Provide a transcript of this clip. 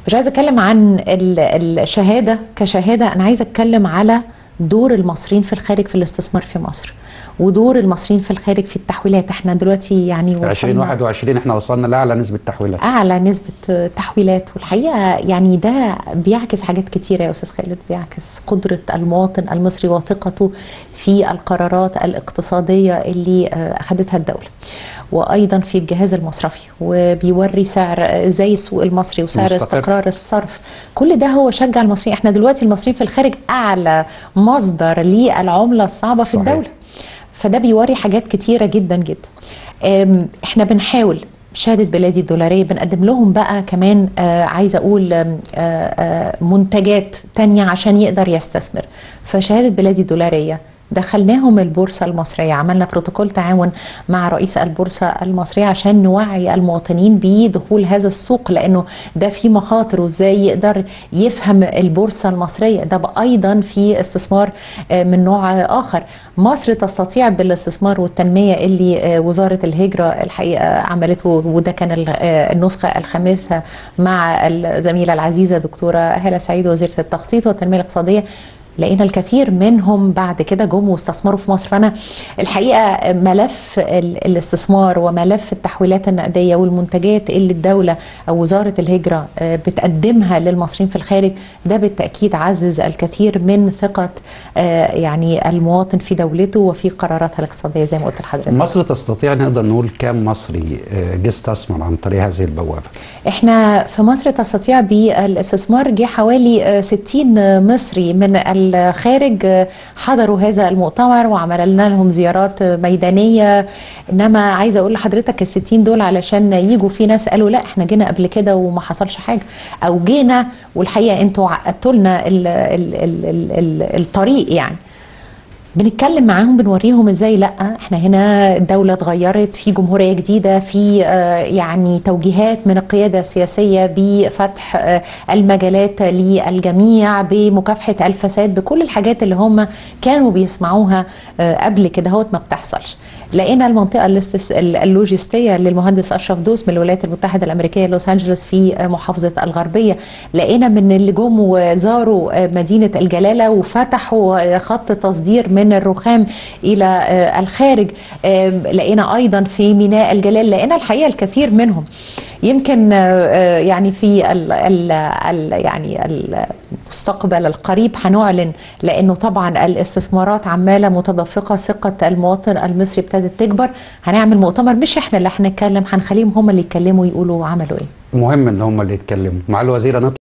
مش عايزه اتكلم عن الشهاده كشهاده، انا عايزه اتكلم على دور المصريين في الخارج في الاستثمار في مصر، ودور المصريين في الخارج في التحويلات. احنا دلوقتي يعني في 2021 احنا وصلنا لاعلى نسبه تحويلات، اعلى نسبه تحويلات. والحقيقه يعني ده بيعكس حاجات كتيره يا استاذ خالد، بيعكس قدره المواطن المصري وثقته في القرارات الاقتصاديه اللي اخذتها الدوله، وايضا في الجهاز المصرفي، وبيوري سعر زي السوق المصري وسعر استقرار الصرف. كل ده هو شجع المصريين. احنا دلوقتي المصريين في الخارج اعلى مصدر للعمله الصعبه في الدوله، فده بيوري حاجات كتيره جدا جدا. احنا بنحاول شهاده بلادي الدولاريه بنقدم لهم بقى كمان عايزه اقول منتجات تانية عشان يقدر يستثمر. فشهاده بلادي الدولاريه دخلناهم البورصة المصرية، عملنا بروتوكول تعاون مع رئيس البورصة المصرية عشان نوعي المواطنين بدخول هذا السوق، لأنه ده فيه مخاطر وإزاي يقدر يفهم البورصة المصرية. ده أيضا في استثمار من نوع آخر. مصر تستطيع بالاستثمار والتنمية اللي وزارة الهجرة الحقيقة عملته، وده كان النسخة الخامسة مع الزميلة العزيزة دكتورة هالة سعيد وزيرة التخطيط والتنمية الاقتصادية. لقينا الكثير منهم بعد كده جم واستثمروا في مصر. فأنا الحقيقة ملف الاستثمار وملف التحويلات النقدية والمنتجات اللي الدولة أو وزارة الهجرة بتقدمها للمصريين في الخارج، ده بالتأكيد عزز الكثير من ثقة يعني المواطن في دولته وفي قراراتها الاقتصادية زي ما قلت لحضرتك. مصر تستطيع نقدر نقول كام مصري جه استثمر عن طريق هذه البوابة؟ احنا في مصر تستطيع بالاستثمار جه حوالي 60 مصري من الخارج حضروا هذا المؤتمر وعملنا لهم زيارات ميدانية. انما عايزه اقول لحضرتك ال60 دول علشان يجوا، في ناس قالوا لا احنا جينا قبل كده وما حصلش حاجه، او جينا والحقيقه انتوا عقدتوا لنا الطريق. يعني بنتكلم معاهم بنوريهم ازاي لا احنا هنا الدولة اتغيرت، في جمهورية جديدة، في يعني توجيهات من القيادة السياسية بفتح المجالات للجميع، بمكافحة الفساد، بكل الحاجات اللي هم كانوا بيسمعوها قبل كده هوت ما بتحصلش. لقينا المنطقة اللوجستية للمهندس أشرف دوس من الولايات المتحدة الأمريكية لوس أنجلوس في محافظة الغربية. لقينا من اللي جم وزاروا مدينة الجلالة وفتحوا خط تصدير من الرخام إلى الخارج. لقينا أيضا في ميناء الجلال. لقينا الحقيقة الكثير منهم. يمكن يعني في يعني المستقبل القريب هنعلن، لأنه طبعا الاستثمارات عمالة متدفقة، ثقة المواطن المصري ابتدت تكبر. هنعمل مؤتمر مش احنا اللي هنتكلم، هنخليهم هم اللي يتكلموا يقولوا عملوا ايه. مهم ان هم اللي يتكلموا. مع الوزيرة